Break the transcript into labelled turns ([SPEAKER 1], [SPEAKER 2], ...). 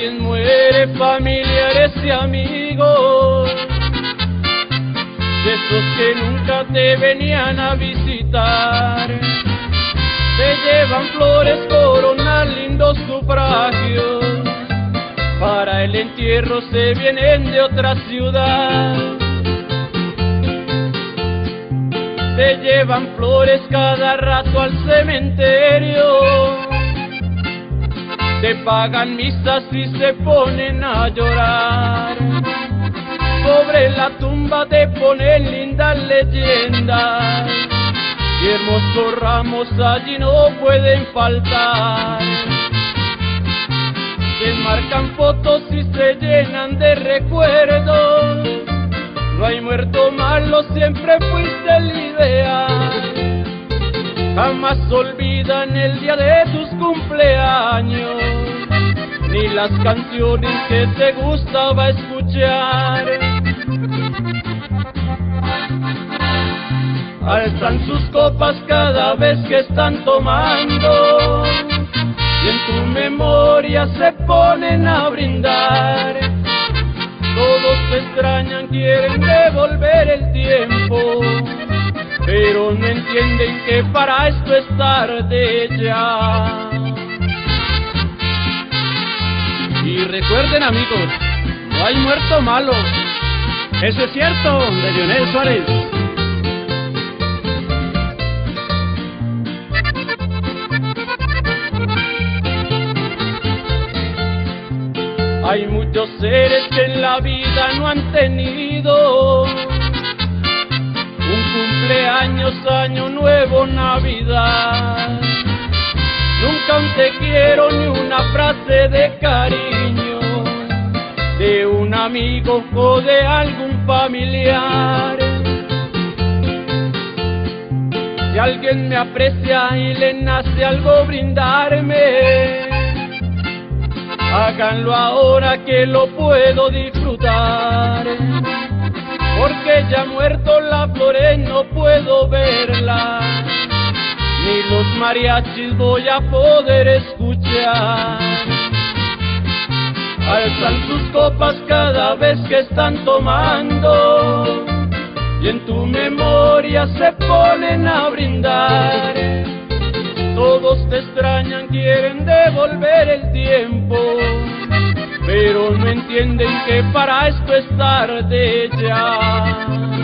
[SPEAKER 1] alguien muere, familiares y amigos, de esos que nunca te venían a visitar, te llevan flores, coronas, lindos sufragios, para el entierro se vienen de otra ciudad. Te llevan flores cada rato al cementerio, te pagan misas y se ponen a llorar. Sobre la tumba te ponen lindas leyendas y hermosos ramos allí no pueden faltar. Se marcan fotos y se llenan de recuerdos. No hay muerto malo, siempre fuiste el ideal. Jamás olvidan el día de tus cumpleaños, ni las canciones que te gustaba escuchar. Alzan sus copas cada vez que están tomando, y en tu memoria se ponen a brindar. Todos te extrañan, quieren devolver el tiempo, pero no entienden que para esto es tarde ya. Y recuerden, amigos, no hay muerto malo.
[SPEAKER 2] Eso es cierto, de Leonel Suárez.
[SPEAKER 1] Hay muchos seres que en la vida no han tenido un cumpleaños, año nuevo, Navidad. Nunca un te quiero ni una frase de cariño de un amigo o de algún familiar. Si alguien me aprecia y le nace algo brindarme, háganlo ahora que lo puedo disfrutar, porque ya muerto la flores no puedo verla, ni los mariachis voy a poder escuchar. Alzan sus copas cada vez que están tomando, y en tu memoria se ponen a brindar. Todos te extrañan, quieren devolver el tiempo, pero no entienden que para esto es tarde ya.